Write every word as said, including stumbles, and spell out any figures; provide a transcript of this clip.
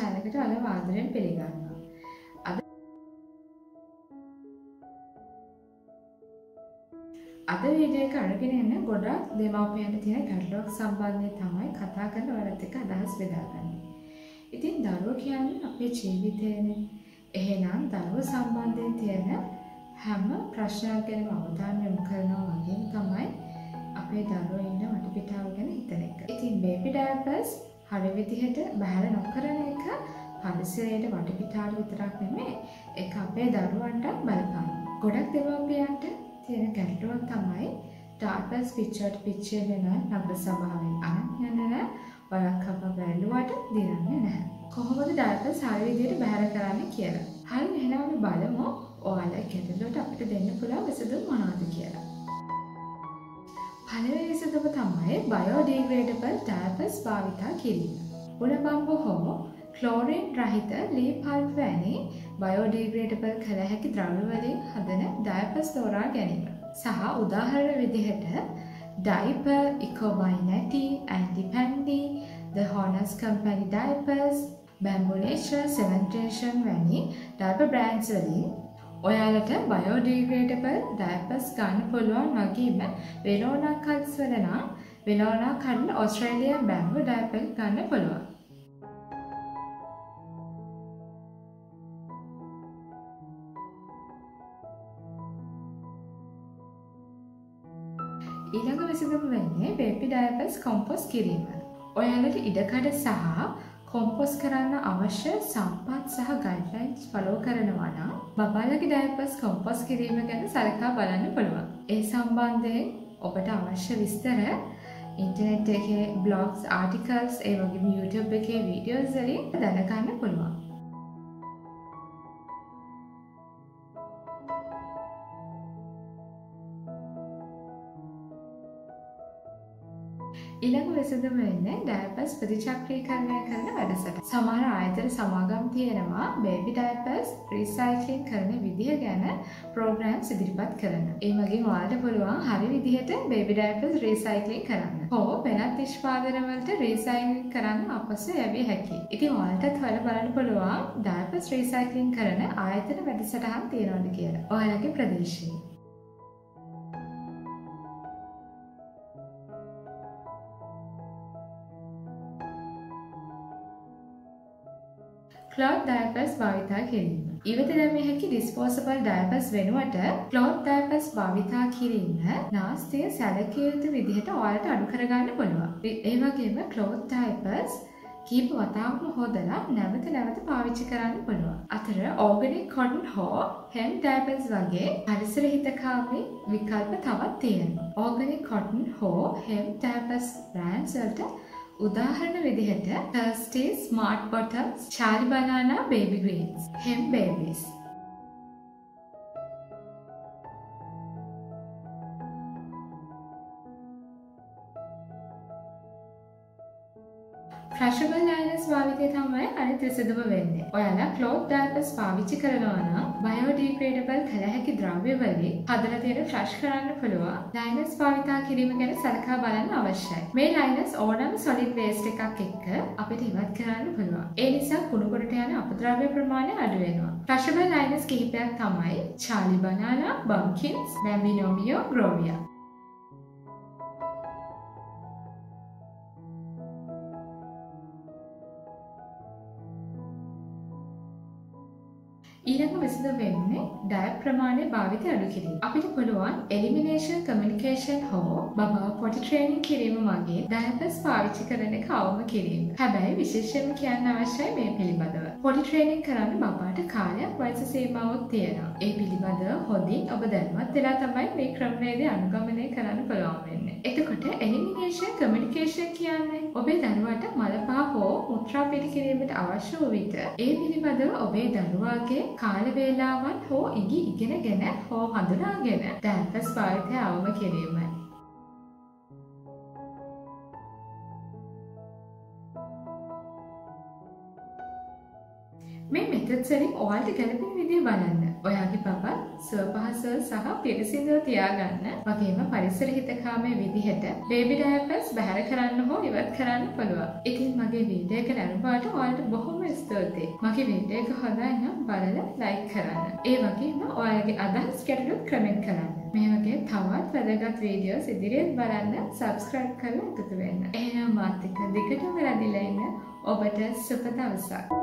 channel එකට ඔයාලව ආදරයෙන් පිළිගන්නවා. අද අද වීඩියෝ එක අරගෙන යන ගොඩක් දෙමාපියන්ට තියෙන ගැටලුවක් සම්බන්ධයෙන් තමයි කතා කරන්න ඔයාලත් එක්ක අදහස් බෙදාගන්නේ. ඉතින් දරුවෝ කියන්නේ අපේ ජීවිතේනේ. එහෙනම් දරුවෝ සම්බන්ධයෙන් තියෙන හැම ප්‍රශ්නයක් ගැනම අවධානය යොමු කරනවා වගේම තමයි අපේ දරුවෝ ඉන්න වටපිටාව ගැන හිතන එක. ඉතින් baby diapers හරි විදිහට බහැර නොකරන එක පරිසරයේ වටපිටාව විතරක් නෙමෙයි ඒක අපේ දරුවන්ට බලපාන. ගොඩක් දෙමාපියන්ට තියෙන ගැටලුවක් තමයි diapers පිච්චට පිච්චෙ වෙන නබ්බ ස්වභාවයෙන් අනක් යන වලක්කම බැලුවට දිරන්නේ නැහැ. කොහොමද diapers හරි විදිහට බහැර කරන්නේ කියලා. හරි එහෙනම් අපි බලමු ඔයාලා ගැටලුවට අපිට දෙන්න පුළුවන් විසඳුම මොනවද කියලා. පළවෙනි විසඳුම තමයි biodegradable diapers භාවිතා කිරීම. උණබම්බ හෝ ක්ලෝරින් රහිත ලී පල්ප් වැනි biodegradable කළ හැකි ද්‍රව්‍ය වලින් හදන diapers තෝරා ගැනීම. සහ උදාහරණ විදිහට diaper Eco-Binati, Anti-Pandy, The Honest Company diapers, Bamboo Nature, Cementation වැනි diaper brands වලින් ඔයාලට biodegradable diapers ගන්න පුළුවන් වගේම වෙලෝනා කල්ස් වල නම් වෙලෝනා කඩන Australian bamboo diaper ගන්න පුළුවන්. ඊළඟ විසඳුම වෙන්නේ baby diapers compost කිරීම. ඔයාලට ඉඩකඩ සහ කොම්පෝස් කරන්න අවශ්‍ය සම්පත් සහ ගයිඩ්ලයින්ස් ෆලෝ කරනවා නම් බබාලගේ diapers කොම්පෝස් කිරීම ගැන සලකා බලන්න පුළුවන්. ඒ සම්බන්ධයෙන් ඔබට අවශ්‍ය විස්තර ඉන්ටර්නෙට් එකේ බ්ලොග්ස්, ආටිකල්ස්, ඒ වගේම YouTube එකේ වීඩියෝස් වලින් දැනගන්න පුළුවන්. ඊළඟ විසඳුම වෙන්නේ diapers ප්‍රතිචක්‍රීකරණය කරන වැඩසටහන. සමහර ආයතන සමාගම් තියෙනවා baby diapers recycling කරන විදිහ ගැන programs ඉදිරිපත් කරන. ඒ වගේම ඔයාලට පුළුවන් හරි විදිහට baby diapers recycling කරන්න. හෝ වෙනත් නිෂ්පාදන වලට recycling කරන්න අපහසු යැවිය හැකියි. ඉතින් ඔයාලටත් හොයලා බලන්න පුළුවන් diapers recycling කරන ආයතන වැඩසටහන් තියෙනවද කියලා. ඔයාලගේ ප්‍රදේශයේ cloth diapers භාවිතා කිරීම. ඉවත දැමිය හැකි disposable diapers වෙනුවට cloth diapers භාවිතා කිරීම නාස්තිය සැලකිය යුතු විදිහට ඔයාලට අඩු කරගන්න පුළුවන්. ඒ වගේම cloth diapers කීප වතාවක්ම හොදලා නැවත නැවත පාවිච්චි කරන්න පුළුවන්. අතර organic cotton හෝ hemp diapers වගේ පරිසර හිතකාමී විකල්ප තවත් තියෙනවා. organic cotton හෝ hemp diapers brands වලට උදාහරණ විදිහට Thirsty, Smart Bottoms, Charlie Banana, Baby Greens, Hemp Babies. Flushable liners භාවිතය තමයි අනිත් විසඳුම වෙන්නේ. ඔයාලා cloth diapers පාවිච්චි කරනවා නම් biodegradable කළ හැකි ද්‍රව්‍ය වලින් හදලා තියෙන flush කරන්න පුළුවන් liners භාවිතා කිරීම ගැන සලකා බලන්න අවශ්‍යයි. මේ liners ඕනම solid waste එකක් එක්ක අපිට ඉවත් කරන්න පුළුවන්. ඒ නිසා කුණු ගොඩට යන අපද්‍රව්‍ය ප්‍රමාණය අඩු වෙනවා. flushable liners කිහිපයක් තමයි Charlie Banana, Bumpkins, Bambinomio, Grovia. ඊළඟ විසඳුම වෙන්නේ ඩයට් ප්‍රමාණය භාවිතය අඩු කිරීම. අපිට පුළුවන් එලිමිනේෂන් කමියුනිකේෂන් හෝ බබා පොටි ට්‍රේනින් කිරීම වගේ ඩයපර්ස් පාවිච්චි කරන එක අවම කිරීම. හැබැයි විශේෂයෙන්ම කියන්න අවශ්‍යයි මේ පිළිබඳව. පොටි ට්‍රේනින් කරන්න බබාට කාලයක් වයස සීමාවක් තියෙනවා. ඒ පිළිබඳව හොඳින් ඔබ දැනුවත් වෙලා තමයි මේ ක්‍රමවේදය අනුගමනය කරන්න පුළුවන් වෙන්නේ. එතකොට එලිමිනේෂන් කමියුනිකේෂන් කියන්නේ ඔබේ දරුවාට මල පහ හෝ මුත්‍රා පිටි කිරීමට අවශ්‍ය වූ විට ඒ පිළිබඳව ඔබේ දරුවාගේ කාල වේලාවන් හෝ ඉඟි ඉගෙනගෙන හෝ හඳුනාගෙන ඩයපර්ස් භාවිතය අවම කිරීමයි. මේ මෙතඩ්ස් වලින් ඔයාලට ගැළපෙන විදිය බලන්න. ඔයාගේ පපත් සුවපහසුව සහ පිරිසිදුව තියාගන්න. වගේම පරිසර හිතකාමී විදිහට බේබි ඩයපර්ස් බැහැර කරන්න හෝ ඉවත් කරන්න පුළුවන්. ඉතින් මගේ වීඩියෝ එක නැරඹුවාට ඔයාලට බොහොම ස්තුතියි. මගේ වීඩියෝ එක හොඳයි නම් බලලා ලයික් කරන්න. ඒ වගේම ඔයාලගේ අදහස් ගැටලුත් කමෙන්ට් කරන්න. මේ වගේ තවත් වැදගත් වීඩියෝස් ඉදිරියට බලන්න සබ්ස්ක්‍රයිබ් කරලා එකතු වෙන්න. එහෙනම් මාත් එක්ක දිගටම රැඳිලා ඉන්න ඔබට සුබ දවසක්.